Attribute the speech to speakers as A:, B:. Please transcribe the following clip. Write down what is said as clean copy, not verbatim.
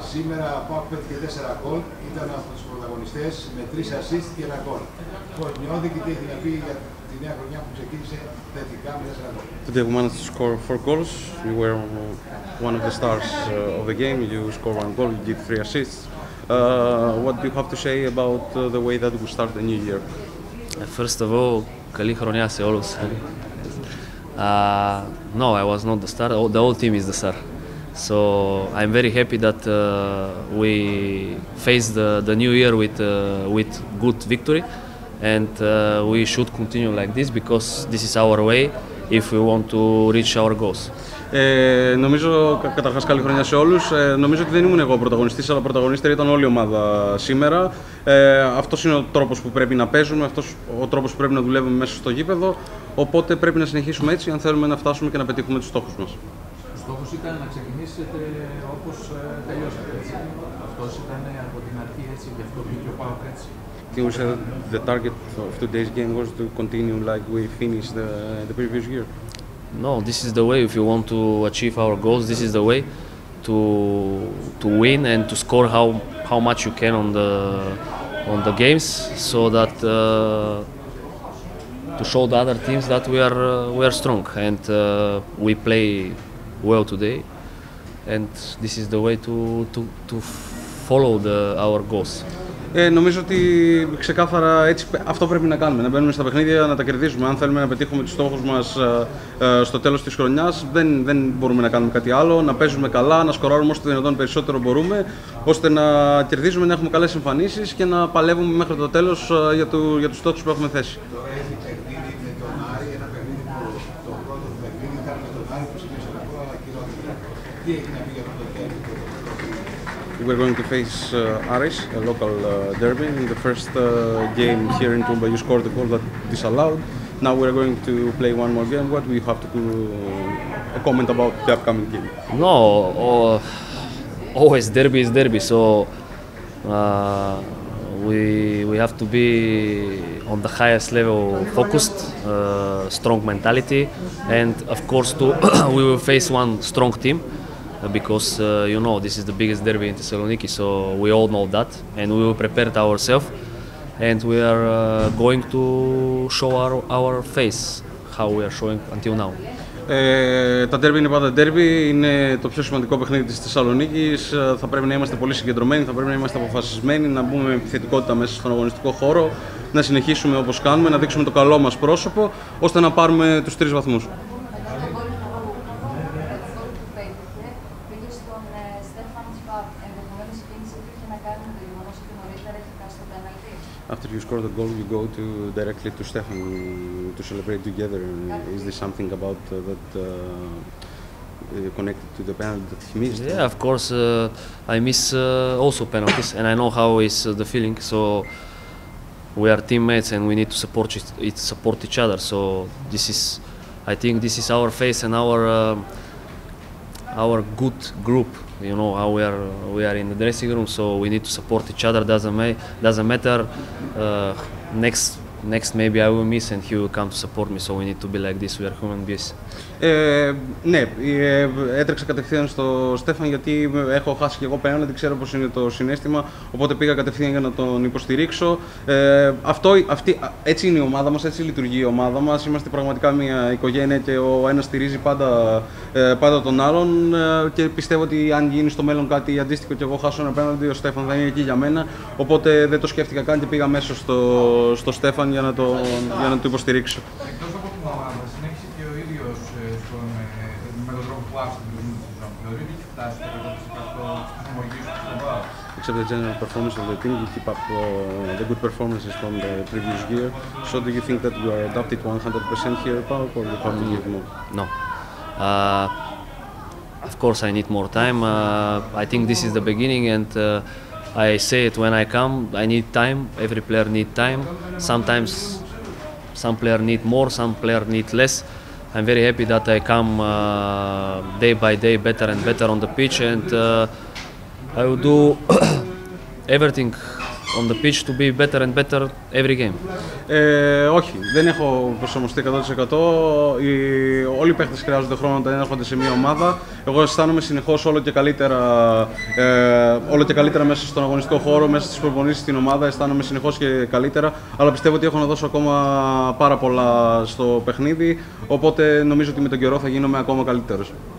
A: Σήμερα ο ΠΑΟΚ πέτυχε 4 γκολ, ήταν από τους πρωταγωνιστές με 3 assists και 1 γκολ. Πώς νιώθει και τι έχει να πει για τη νέα χρονιά που ξεκίνησε θετικά με 4 γκολ.
B: Today we managed to score 4 goals. You were one of the stars of the game. You scored 1 goal, you did 3 assists. What do you have to say about the way that we start the new year?
C: First of all, καλή χρονιά σε όλους. No, I was not the star. The whole team is the star. So I'm very happy that we faced the new year with good victory, and we should continue like this because this is our way if we want to reach our goals.
B: Νομίζω καταρχάς καλή χρονιά σε όλους. Νομίζω ότι δεν ήμουν εγώ ο πρωταγωνιστής, αλλά πρωταγωνίστρια ήταν όλη η ομάδα σήμερα. Αυτός είναι ο τρόπος που πρέπει να παίζουμε, αυτός ο τρόπος που πρέπει να δουλεύουμε μέσα στο γήπεδο. Οπότε πρέπει να συνεχίσουμε έτσι, αν θέλουμε να φτάσουμε και να πετύχουμε τους στόχους μας.
D: Ο στόχος ήταν να ξεκινήσετε όπως τελειώσατε, έτσι. Αυτός ήταν από την αρχή έτσι, γι' αυτό πήγε ο ΠΑΟΚ έτσι.
B: We said the target of today's game was to continue like we finished the previous year.
C: No, this is the way. If you want to achieve our goals, this is the way to win and to score how much you can on the games, so that to show the other teams that we are strong, and we play well today, and this is the way to follow our goals.
B: Νομίζω ότι ξεκάθαρα έτσι αυτό πρέπει να κάνουμε, να μπαίνουμε στα παιχνίδια, να τα κερδίζουμε. Αν θέλουμε να πετύχουμε τους στόχους μας στο τέλος της χρονιάς, δεν μπορούμε να κάνουμε κάτι άλλο. Να παίζουμε καλά, να σκοράρουμε όσο το δυνατόν περισσότερο μπορούμε, ώστε να κερδίζουμε, να έχουμε καλές εμφανίσεις και να παλεύουμε μέχρι το τέλος για τους στόχους που έχουμε θέσει.
A: Τώρα έχει παιχνίδι με τον Άρη, ένα παιχνίδι που το πρώτο παιχνίδι ήταν με τον Άρη που συγκεκριμένως ακόμα ακυρώθηκε. Τι έχει να πει για αυτό το παιχνίδι?
B: We're going to face Aris, a local derby. In the first game here in Toumba, you scored a goal that disallowed. Now we're going to play one more game. What do you have to comment about the upcoming game?
C: No, always derby is derby. So we have to be on the highest level, focused, strong mentality, and of course, we will face one strong team. Because you know, this is the biggest derby in Thessaloniki, so we all know that, and we will prepare ourselves, and we are going to show our face, how we are showing until now.
B: Τα derby είναι πάντα derby, είναι το πιο σημαντικό παιχνίδι της Θεσσαλονίκης. Θα πρέπει να είμαστε πολύ συγκεντρωμένοι, θα πρέπει να είμαστε αποφασισμένοι, να μπούμε με επιθετικότητα μέσα στον αγωνιστικό χώρο, να συνεχίσουμε όπως κάνουμε, να δείξουμε το καλό μας πρόσωπο, ώστε να πάρουμε τους 3 βαθμούς. After you score the goal, you go directly to Stefan to celebrate together. Is this something about that connected to the penalty that he missed?
C: Yeah, of course. I miss also penalties, and I know how is the feeling. So we are teammates, and we need to support each other. So I think this is our face and our good group. You know how we are in the dressing room, so we need to support each other. Doesn't matter. Next maybe I will miss and he will come to support me. So we need to be like this. We are human beings.
B: Ναι, έτρεξα κατευθείαν στο Στέφαν γιατί έχω χάσει και εγώ πέναλτι, ξέρω πώς είναι το συναίσθημα, οπότε πήγα κατευθείαν για να τον υποστηρίξω. Έτσι είναι η ομάδα μας, έτσι λειτουργεί η ομάδα μας. Είμαστε πραγματικά μια οικογένεια και ο ένας στηρίζει πάντα τον άλλον και πιστεύω ότι αν γίνει στο μέλλον κάτι αντίστοιχο και εγώ χάσω ένα πέναλτι, ο Στέφαν θα είναι εκεί για μένα, οπότε δεν το σκέφτηκα καν και πήγα μέσα στο Στέφαν για να το υποστηρίξω.
D: Εκτός από την ομάδα, συνέχισε και ο ίδιος με τον τρόπο που άφησε την προηγούμενη σεζόν. Θεωρεί ότι έχει φτάσει το 100% στις ομολογίες του στον ΠΑΟΚ.
B: Except the general performance of the team, you keep up the good performances from the previous year. So do you think that you are adapted 100% here at PAOK, or you have to give more?
C: No. Of course, I need more time. I think this is the beginning, and I say it when I come. I need time. Every player needs time. Sometimes some player need more, some player need less. I'm very happy that I come day by day better and better on the pitch, and I will do everything on the pitch to be better and better every game.
B: Όχι, δεν έχω προσαρμοστεί 100%. Όλοι οι παίχτες χρειάζονται χρόνο όταν έρχονται σε μια ομάδα. Εγώ αισθάνομαι συνεχώς όλο και καλύτερα μέσα στον αγωνιστικό χώρο, μέσα στις προπονήσεις στην ομάδα. Αισθάνομαι συνεχώς και καλύτερα. Αλλά πιστεύω ότι έχω να δώσω ακόμα πάρα πολλά στο παιχνίδι. Οπότε νομίζω ότι με τον καιρό θα γίνομαι ακόμα καλύτερος.